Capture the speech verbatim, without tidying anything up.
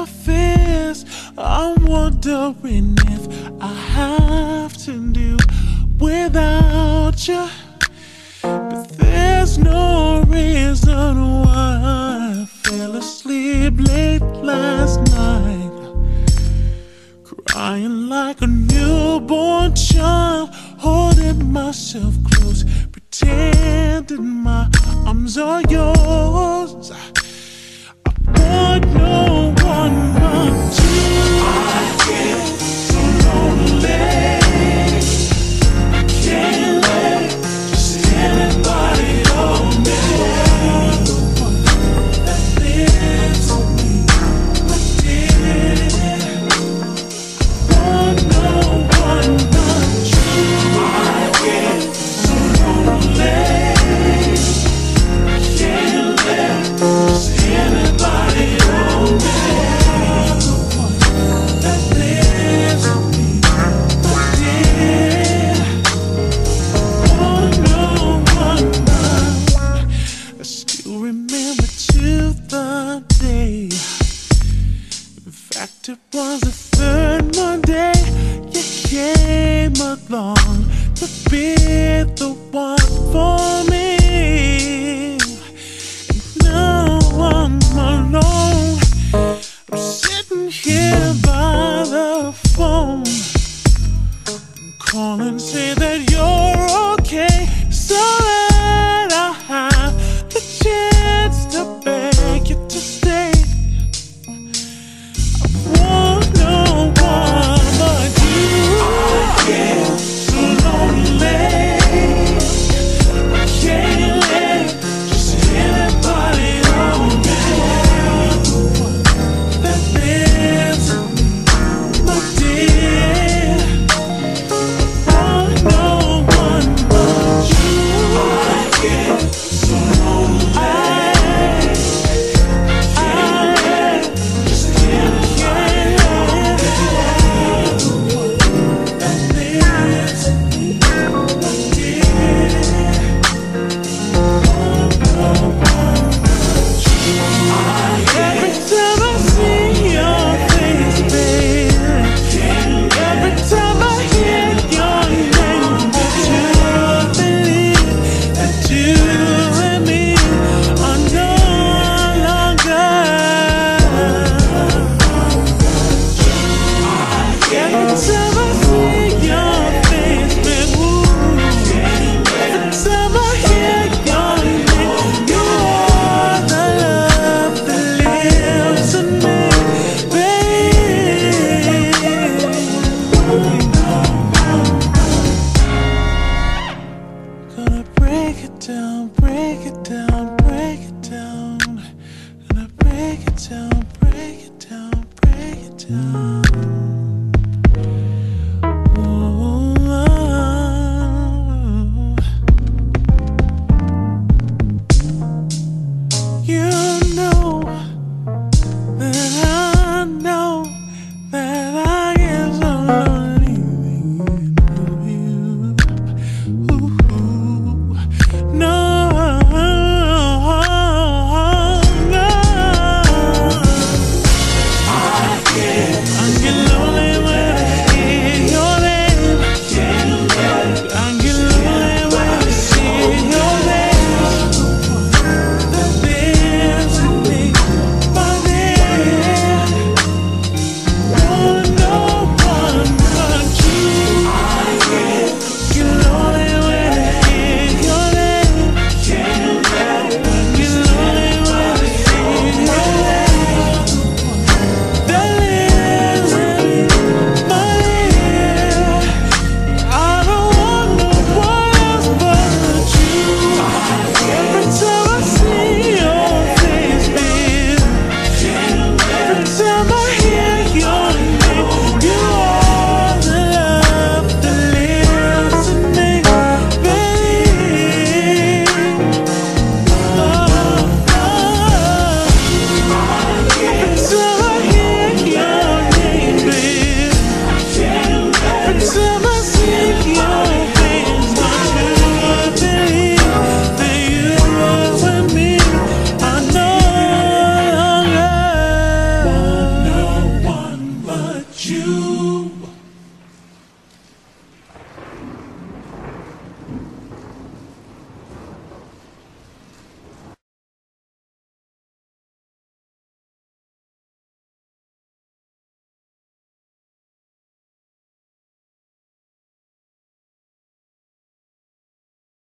my fears. I'm wondering if I have to do without you. But there's no reason why I fell asleep late last night, crying like a newborn child, holding myself close, pretending my arms are yours. I want no one but you. I get so lonely, I can't let just anybody hold me. The one that lives with me, my dear. Want no one but you. I get so lonely, I can't let just anybody hold me. The one that lives with me, my dear. Want no one but. I still remember to the day. In fact, it was the third Monday you came along to be the one for me. And now I'm alone. I'm sitting here by the phone, calling, say that you're okay, so that I have the chance to beg you to stay. Want no one but you. I get so lonely, I can't let just anybody hold me. The one that lives with me, my dear. Want no one but you. I get so lonely, I, I just can't get hold me. The one that lives with me, my dear. Want no one but you. Every time I see your face, baby, every time I hear your name, I truly believe that you and me are no longer. Every time I see your face, baby, ooh, every time I hear your name, you are the love that lives in me, babe. Gonna break it down, break it down, break it down. Gonna break it down, break it down, break it down.